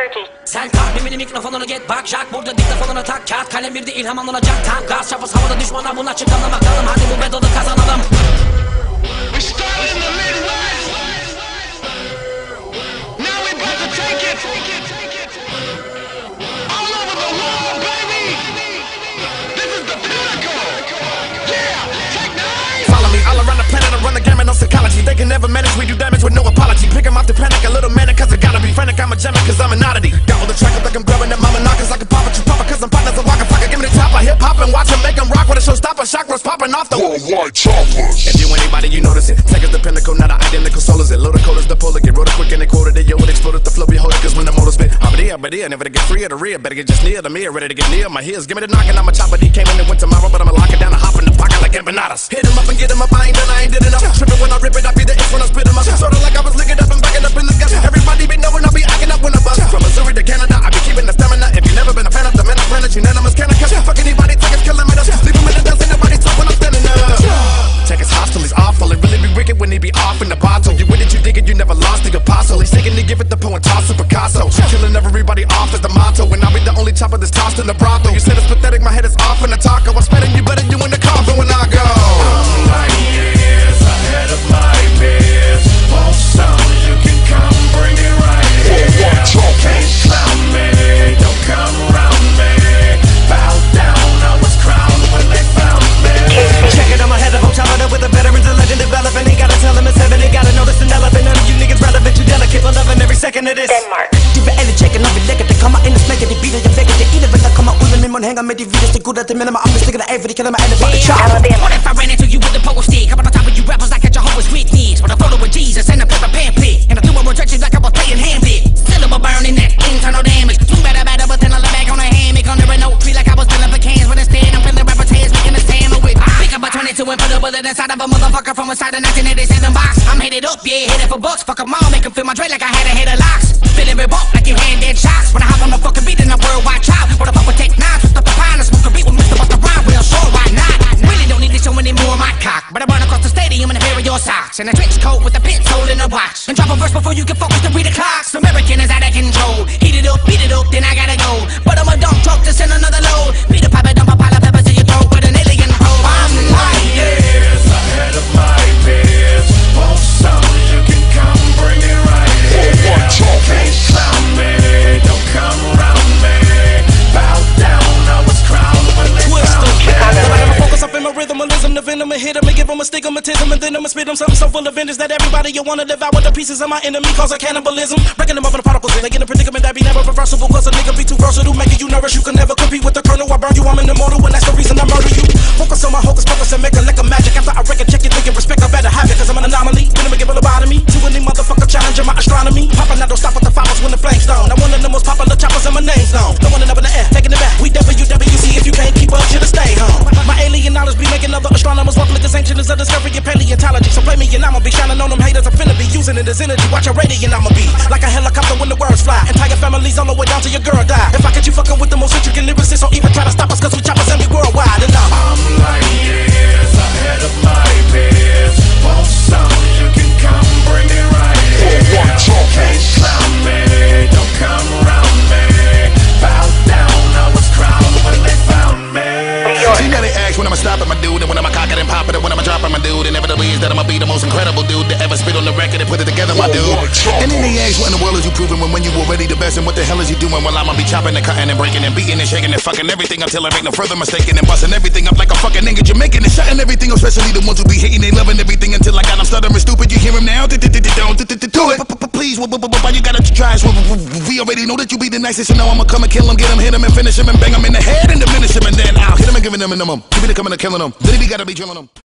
Sen kalbimini mikrofonunu get bak Jack burada diktafonunu tak kağıt kalem bir de ilham alınacak tam gaz çapız havada düşmana buna çıkalım bakalım hadi bu battle'ı kazanalım. We started in the Midwest. Now we about to take it all over the world, baby. This is the pinnacle. Yeah, take 9. Follow me all around the planet, I run the gamut, no psychology. They can never manage, we do damage with no apology. Pick 'em off the panic, a little manic, cause I gotta be frantic. I'm a gem cause I'm an oddity. Got all the track up like I'm grabbing them mama knockers like a papa, you papa, cause I'm partners, I'm walking pocket. Give me the top, I hip hop and watch 'em make 'em rock with a showstopper. Chakras popping off the worldwide choppers. If you anybody, you notice it. Take us the pinnacle, not an identical soul is it. Load the code is the polar, get rolled quick and they quoted it. Yo, it exploded, the flow behold it, cause when the motor spit, I'm there, never to get free of the rear. Better get just near the mirror, ready to get near my heels. Give me the knockin', I'm a chopper, D came in and went tomorrow, but I'ma lock it down and hop in the pocket like empanadas. Hit 'em up and get 'em up, I ain't done, I ain't did enough. Trippin' when I rip it, I be the itch when I spit 'em up. Sorta like I was licking up and backing up in the guts. Everybody be knowin' I be acting up when I bust. From Missouri to Canada, I be keeping the stamina. If you never been a fan of the man, I'm planet, unanimous, can I catch? Fuck anybody, take us, killing me, leave 'em in the dust, ain't nobody talk when I'm standing up. Check his hostile, he's awful, it really be wicked when he be off in the bottle. You with it, you dig it, you never lost the apostle. He's taking to give it the poem, toss to Picasso. Killing everybody off is the motto, and I'll be the only chopper that's tossed in the brothel. You said it's pathetic, my head is off in the taco. I'm spitting you better, you in the car, but when I go, I'm like years ahead of my peers. Want some, you can come bring it right here. Can't clown me, don't come around me. Bow down, I was crowned when they found me. Check it, I'm ahead of them, chopping up with the veterans, the legend developing. They gotta tell them it's heaven, they gotta notice an elephant. None of you niggas relevant, you delicate, but loving every second of this. Denmark. Du vil alle tjekke, når vi lægger det. Kommer ind og smækker de biler, jeg vækker det. I det, der kommer ud af min mund, hænger med de vildeste gutter. Det minder mig om, vi stikker der af, for de kalder mig alle fucking chop. What if I ran into you with the pogo stick? Up on the top of you rappers like a Jehovah's Witness. With a photo with Jesus and a paper pamphlet. And I threw a rejection like I was playing Hamlet. Still a burning that internal damage. Flew better, but then I lay back on a hammock. Under an oak tree like I was filling for cans. But instead I'm filling rapper tails, making a sandwich. Pick up a 22 and put a bullet inside of a motherfucker from inside the 1987 box. I'm headed up, yeah, headed for bucks. Fuck 'em all, make 'em feel my dread like I had a head of locks. Feeling revoked like you had dead shots. When I hop on the fucking beat in a worldwide chop. What the fuck with Tech 9, twist up the pine and smoke a beat with Mr. Busta Rhymes. Well, sure, why not? Really don't need to show any more of my cock. But I run across the stadium in a pair of your socks. In a trench coat with a pin sole and a watch. And drop a verse before you can focus to read the clocks. American is out of control. Heat it up, beat it up, then I gotta go. But I'm a dump truck to send another load. Beat a pipe, dump a pile of peppers in your throat with an alien hole. I'm like, Years ahead of my peers. Want some, you can come bring it right here. Can't clown me, don't come around me. Bow down, I was crowned when they found me. I'ma focus up in my rhythmalism, the venom and hit 'em and give 'em a stigmatism. And then I'ma spit 'em something so full of vengeance that everybody you wanna devour the pieces of my enemy cause of cannibalism. Breaking them up in the particles and they get in a predicament that be never reversible. Cause a nigga be too versatile, making you nervous. You can never compete with the colonel. I burn you, I'm an immortal, and that's the reason I murder you. Focus on my hocus pocus and make it like a magic. After I wreck it, check it, thinking respect, I better have it. Cause I'm an anomaly, when I'ma give a lobotomy to any motherfucker challenging my astronomy. Popping out, don't stop with the follows when the flames down. I'm one of the most popular choppers and my name's known. The one up in the air, taking it back. We WWC, if you can't keep up, should've stayed home. My alien knowledge be making other astronomers walk like this ancient as a discovery in paleontology. So play me and I'ma be shining on them haters. I'm finna be using it as energy. Watch your radiant, I'ma be like a helicopter when the words fly. Entire families all the way down to your girl die. If I catch you fucking with the most intricate lyricists, don't even try to stop us cause we choppers and we worldwide. And I'm like years ahead of my peers. Want some, you can come bring it right here. Can't clown me, don't come around me. Bow down, I was crowned when they found me. you know they ask when I'ma stop at my dude, and when I'ma cock it and pop it, and when I'ma drop at my dude. Inevitably is that I'ma be the most incredible dude to ever spit on the record and put it together, my dude. And then they ask what in the world is you proving when you already the best, and what the hell is you doing? Well, I'ma be chopping and cutting and breaking and beating and shaking and fucking everything until I make no further mistaking and busting everything up like a fucking nigga Jamaican and shutting everything up, especially the ones who be hating and loving everything until I got them stuttering stupid. You hear him now? Don't do it. Please, why you gotta try? We already know that you be the nicest, and now I'ma come and kill him, get him, hit him, and finish him, and bang him in the head and diminish him, and then I'll hit him and give him a minimum. Give me the coming and killing him. Then he gotta be drilling him.